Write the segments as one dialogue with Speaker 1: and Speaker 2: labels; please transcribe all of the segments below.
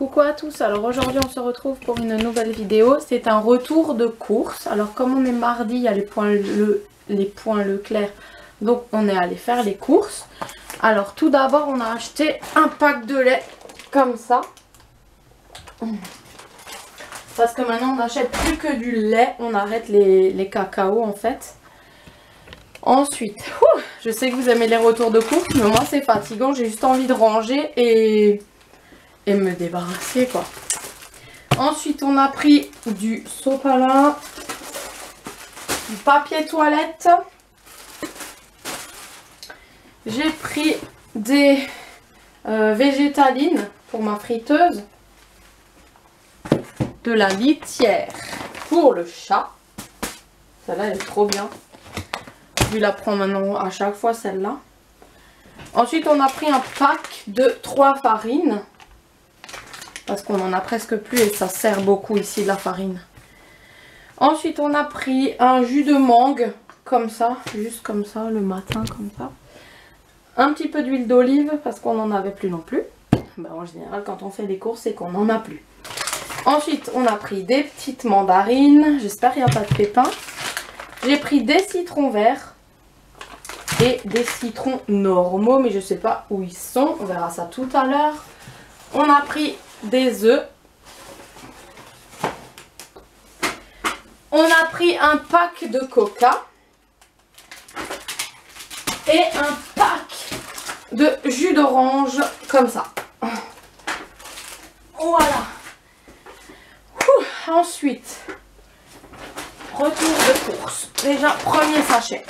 Speaker 1: Coucou à tous, alors aujourd'hui on se retrouve pour une nouvelle vidéo. C'est un retour de course. Alors comme on est mardi, il y a les points Leclerc, donc on est allé faire les courses. Alors tout d'abord on a acheté un pack de lait comme ça. Parce que maintenant on n'achète plus que du lait, on arrête les cacao en fait. Ensuite, je sais que vous aimez les retours de course, mais moi c'est fatigant, j'ai juste envie de ranger et me débarrasser quoi. Ensuite on a pris du sopalin, du papier toilette, j'ai pris des végétalines pour ma friteuse, de la litière pour le chat, celle-là elle est trop bien, je la prends maintenant à chaque fois celle-là. Ensuite on a pris un pack de 3 farines, parce qu'on en a presque plus et ça sert beaucoup ici de la farine. Ensuite on a pris un jus de mangue comme ça, juste comme ça le matin comme ça. Un petit peu d'huile d'olive parce qu'on n'en avait plus non plus. Ben, en général quand on fait des courses c'est qu'on n'en a plus. Ensuite on a pris des petites mandarines, j'espère qu'il n'y a pas de pépins. J'ai pris des citrons verts et des citrons normaux mais je sais pas où ils sont, on verra ça tout à l'heure. On a pris des œufs. On a pris un pack de coca. Et un pack de jus d'orange comme ça. Voilà. Ensuite, retour de course. Déjà, premier sachet.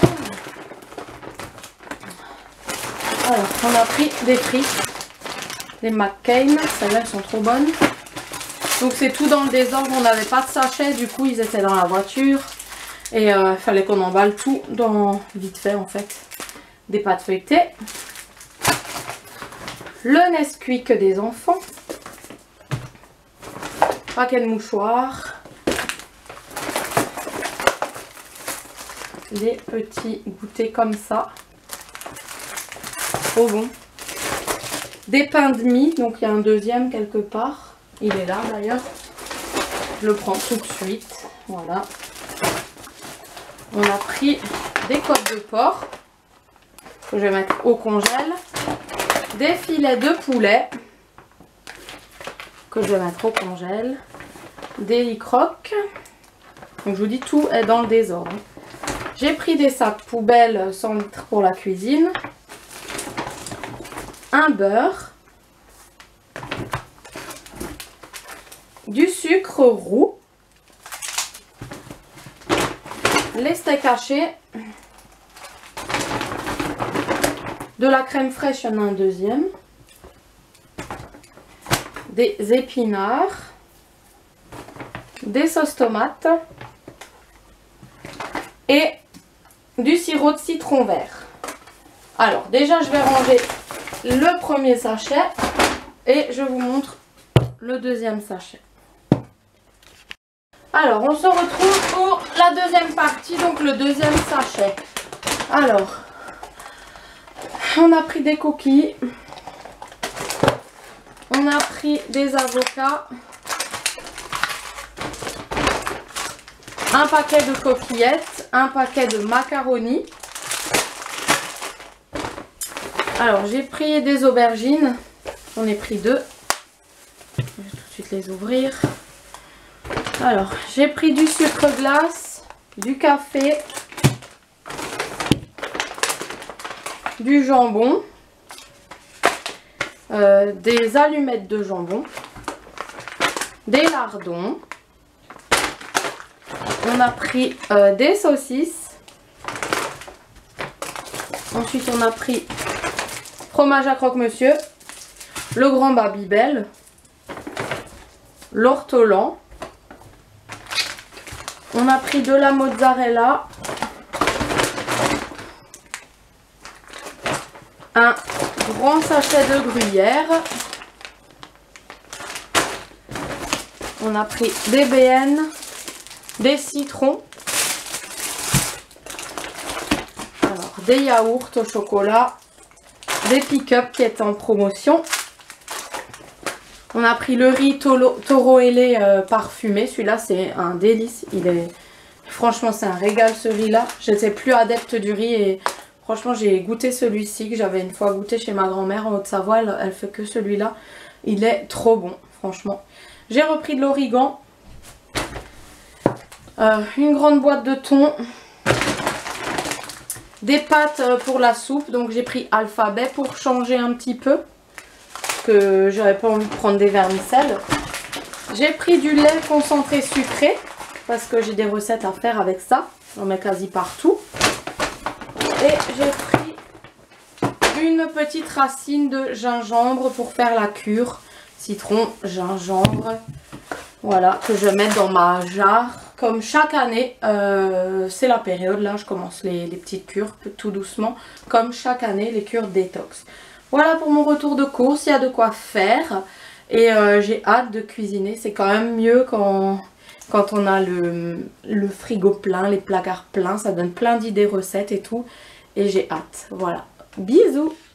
Speaker 1: Alors, on a pris des frites. Les McCain, celles-là elles sont trop bonnes. Donc c'est tout dans le désordre, on n'avait pas de sachet, du coup ils étaient dans la voiture. Et il fallait qu'on emballe tout dans vite fait en fait. Des pâtes feuilletées. Le Nesquik des enfants. Paquet de mouchoirs. Des petits goûters comme ça. Trop bon. Des pains de mie, donc il y a un deuxième quelque part. Il est là d'ailleurs. Je le prends tout de suite. Voilà. On a pris des côtes de porc que je vais mettre au congèle. Des filets de poulet que je vais mettre au congèle. Des crocs. Donc je vous dis tout est dans le désordre. J'ai pris des sacs poubelles 100 litres pour la cuisine. Un beurre, du sucre roux, les steaks hachés, de la crème fraîche, il y en a un deuxième, des épinards, des sauces tomates et du sirop de citron vert. Alors déjà je vais ranger le premier sachet et je vous montre le deuxième sachet. Alors on se retrouve pour la deuxième partie, donc le deuxième sachet. Alors on a pris des coquilles, on a pris des avocats, un paquet de coquillettes, un paquet de macaronis. Alors j'ai pris des aubergines, j'en ai pris 2, je vais tout de suite les ouvrir. Alors j'ai pris du sucre glace, du café, du jambon, des allumettes de jambon, des lardons, on a pris des saucisses, ensuite on a pris fromage à croque-monsieur, le grand Babybel, l'ortolan. On a pris de la mozzarella, un grand sachet de gruyère. On a pris des BN, des citrons, alors des yaourts au chocolat, des pick-up qui est en promotion. On a pris le riz taureau ailé parfumé. Celui-là, c'est un délice. Franchement, c'est un régal ce riz-là. Je n'étais plus adepte du riz et franchement, j'ai goûté celui-ci que j'avais une fois goûté chez ma grand-mère en Haute-Savoie. Elle fait que celui-là. Il est trop bon, franchement. J'ai repris de l'origan. Une grande boîte de thon. Des pâtes pour la soupe. Donc j'ai pris Alphabet pour changer un petit peu. Parce que j'avais pas envie de prendre des vermicelles. J'ai pris du lait concentré sucré. Parce que j'ai des recettes à faire avec ça. J'en mets quasi partout. Et j'ai pris une petite racine de gingembre pour faire la cure. Citron, gingembre. Voilà, que je mets dans ma jarre. Comme chaque année, c'est la période. Là, je commence les petites cures tout doucement. Comme chaque année, les cures détox. Voilà pour mon retour de course. Il y a de quoi faire. Et j'ai hâte de cuisiner. C'est quand même mieux quand on a le frigo plein, les placards pleins. Ça donne plein d'idées recettes et tout. Et j'ai hâte. Voilà. Bisous!